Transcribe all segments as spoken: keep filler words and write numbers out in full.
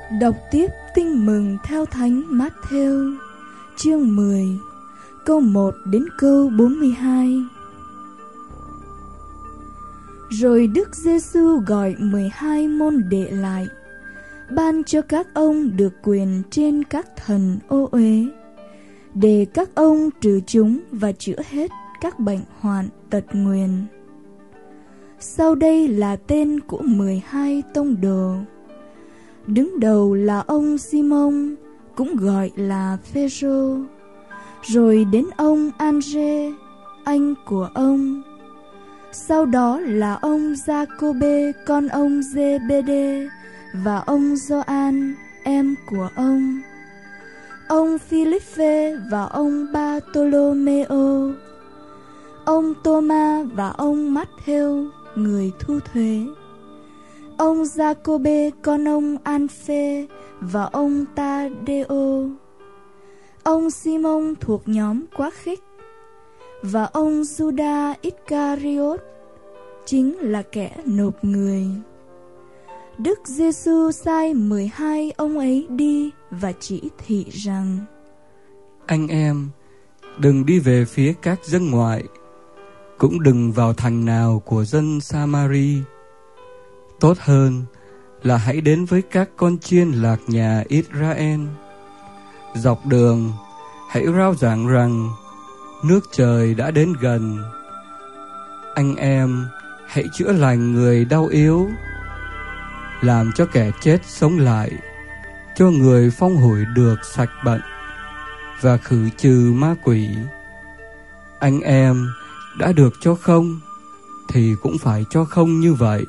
Đọc tiếp Tin mừng theo Thánh Mát-thêu, chương mười, câu một đến câu bốn mươi hai. Rồi Đức Giê-xu gọi mười hai môn đệ lại, ban cho các ông được quyền trên các thần ô uế, để các ông trừ chúng và chữa hết các bệnh hoạn tật nguyền. Sau đây là tên của mười hai tông đồ. Đứng đầu là ông Si-mông, cũng gọi là Phê-rô. Rồi đến ông An-rê, anh của ông. Sau đó là ông Gia-cô-bê, con ông Dê-bê-đê, và ông Gioan, em của ông. Ông Phi-líp-phê và ông Ba-tô-lô-mê-ô. Ông Tô-ma và ông Mát-thêu, người thu thuế. Ông Gia-cô-bê, con ông An-phê, và ông Ta-đê-ô. Ông Si-mông thuộc nhóm Quá khích, và ông Giu-đa Ích-ca-ri-ốt, chính là kẻ nộp người. Đức Giê-xu sai mười hai ông ấy đi và chỉ thị rằng: Anh em, đừng đi về phía các dân ngoại, cũng đừng vào thành nào của dân Sa-ma-ri. Tốt hơn là hãy đến với các con chiên lạc nhà Israel. Dọc đường, hãy rao giảng rằng nước trời đã đến gần. Anh em, hãy chữa lành người đau yếu, làm cho kẻ chết sống lại, cho người phong hủi được sạch bệnh, và khử trừ ma quỷ. Anh em đã được cho không, thì cũng phải cho không như vậy.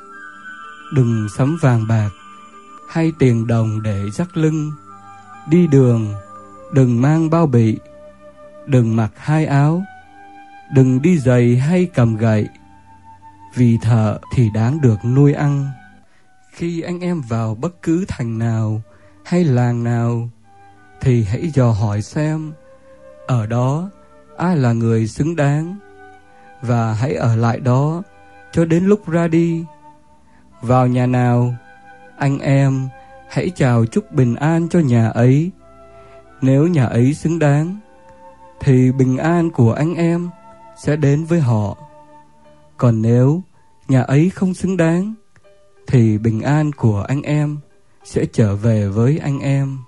Đừng sắm vàng bạc hay tiền đồng để dắt lưng. Đi đường, đừng mang bao bị. Đừng mặc hai áo. Đừng đi giày hay cầm gậy, vì thợ thì đáng được nuôi ăn. Khi anh em vào bất cứ thành nào hay làng nào, thì hãy dò hỏi xem ở đó ai là người xứng đáng, và hãy ở lại đó cho đến lúc ra đi. Vào nhà nào, anh em hãy chào chúc bình an cho nhà ấy. Nếu nhà ấy xứng đáng, thì bình an của anh em sẽ đến với họ. Còn nếu nhà ấy không xứng đáng, thì bình an của anh em sẽ trở về với anh em.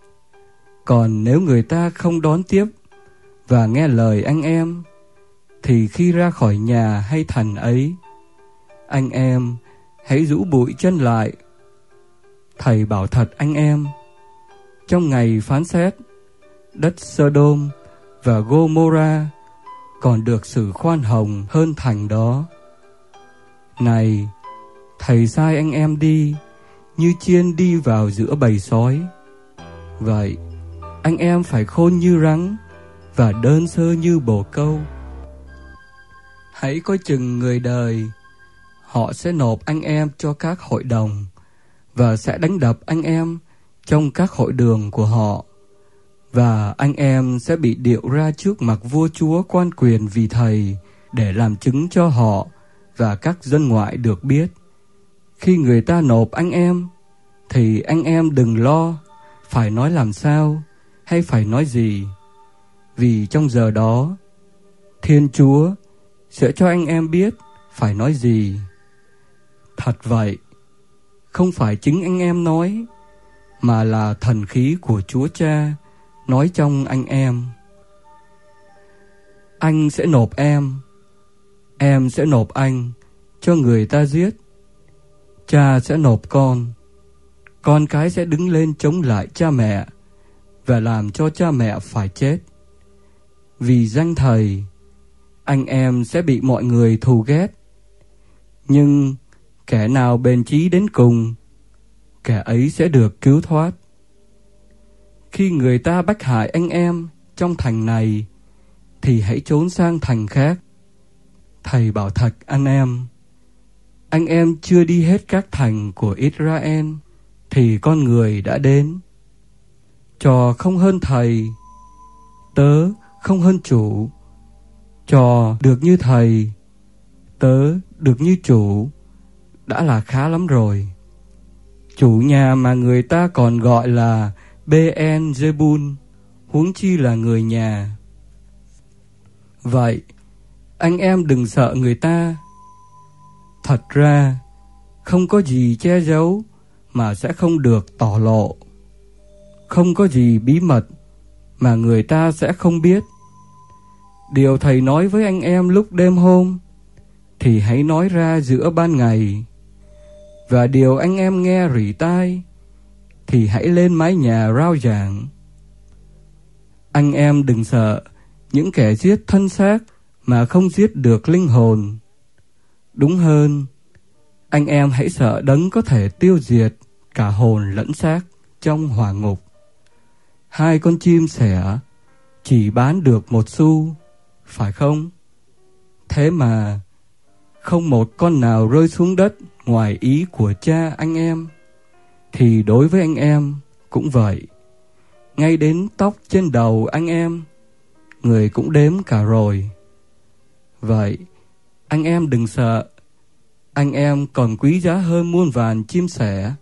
Còn nếu người ta không đón tiếp và nghe lời anh em, thì khi ra khỏi nhà hay thành ấy, anh em hãy rũ bụi chân lại. Thầy bảo thật anh em, trong ngày phán xét, đất Sơ-đôm và Gô-mô-ra còn được xử khoan hồng hơn thành đó. Này, thầy sai anh em đi như chiên đi vào giữa bầy sói. Vậy, anh em phải khôn như rắn và đơn sơ như bồ câu. Hãy coi chừng người đời. Họ sẽ nộp anh em cho các hội đồng và sẽ đánh đập anh em trong các hội đường của họ. Và anh em sẽ bị điệu ra trước mặt vua chúa quan quyền vì thầy, để làm chứng cho họ và các dân ngoại được biết. Khi người ta nộp anh em, thì anh em đừng lo phải nói làm sao hay phải nói gì, vì trong giờ đó Thiên Chúa sẽ cho anh em biết phải nói gì. Thật vậy, không phải chính anh em nói, mà là thần khí của Chúa Cha nói trong anh em. Anh sẽ nộp em, em sẽ nộp anh cho người ta giết. Cha sẽ nộp con, con cái sẽ đứng lên chống lại cha mẹ và làm cho cha mẹ phải chết. Vì danh thầy, anh em sẽ bị mọi người thù ghét. Nhưng kẻ nào bền chí đến cùng, kẻ ấy sẽ được cứu thoát. Khi người ta bách hại anh em trong thành này, thì hãy trốn sang thành khác. Thầy bảo thật anh em, anh em chưa đi hết các thành của Israel, thì con người đã đến. Trò không hơn thầy, tớ không hơn chủ. Trò được như thầy, tớ được như chủ, đã là khá lắm rồi. chủ nhà mà người ta còn gọi là Beelzebul, huống chi là người nhà. Vậy, anh em đừng sợ người ta. Thật ra, không có gì che giấu mà sẽ không được tỏ lộ. Không có gì bí mật mà người ta sẽ không biết. Điều thầy nói với anh em lúc đêm hôm thì hãy nói ra giữa ban ngày. Và điều anh em nghe rỉ tai thì hãy lên mái nhà rao giảng. Anh em đừng sợ những kẻ giết thân xác mà không giết được linh hồn. Đúng hơn, anh em hãy sợ đấng có thể tiêu diệt cả hồn lẫn xác trong hỏa ngục. Hai con chim sẻ chỉ bán được một xu, phải không? Thế mà không một con nào rơi xuống đất ngoài ý của cha anh em. Thì đối với anh em cũng vậy. Ngay đến tóc trên đầu anh em, người cũng đếm cả rồi. Vậy, anh em đừng sợ. Anh em còn quý giá hơn muôn vàn chim sẻ.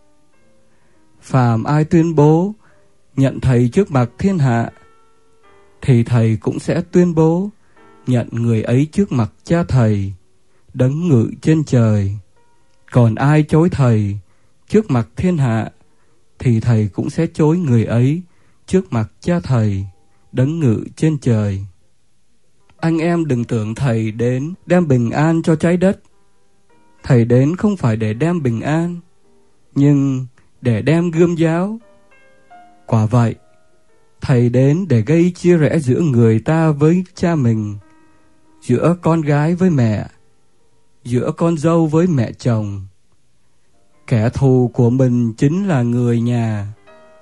Phàm ai tuyên bố nhận thầy trước mặt thiên hạ, thì thầy cũng sẽ tuyên bố nhận người ấy trước mặt cha thầy, đấng ngự trên trời. Còn ai chối thầy trước mặt thiên hạ, thì thầy cũng sẽ chối người ấy trước mặt cha thầy, đấng ngự trên trời. Anh em đừng tưởng thầy đến đem bình an cho trái đất. Thầy đến không phải để đem bình an, nhưng để đem gươm giáo. Quả vậy, thầy đến để gây chia rẽ giữa người ta với cha mình, giữa con gái với mẹ, giữa con dâu với mẹ chồng. Kẻ thù của mình chính là người nhà.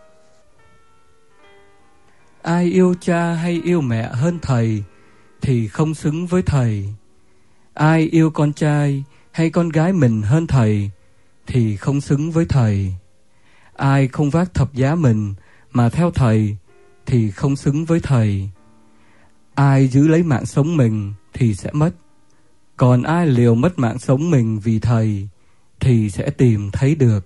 Ai yêu cha hay yêu mẹ hơn thầy thì không xứng với thầy. Ai yêu con trai hay con gái mình hơn thầy thì không xứng với thầy. Ai không vác thập giá mình mà theo thầy thì không xứng với thầy. Ai giữ lấy mạng sống mình thì sẽ mất. Còn ai liều mất mạng sống mình vì thầy thì sẽ tìm thấy được.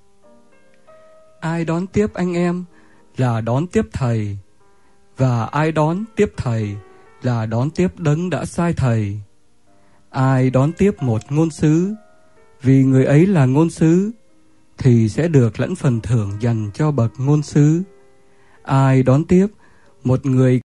Ai đón tiếp anh em là đón tiếp thầy, và ai đón tiếp thầy là đón tiếp đấng đã sai thầy. Ai đón tiếp một ngôn sứ, vì người ấy là ngôn sứ, thì sẽ được lẫn phần thưởng dành cho bậc ngôn sứ. Ai đón tiếp một người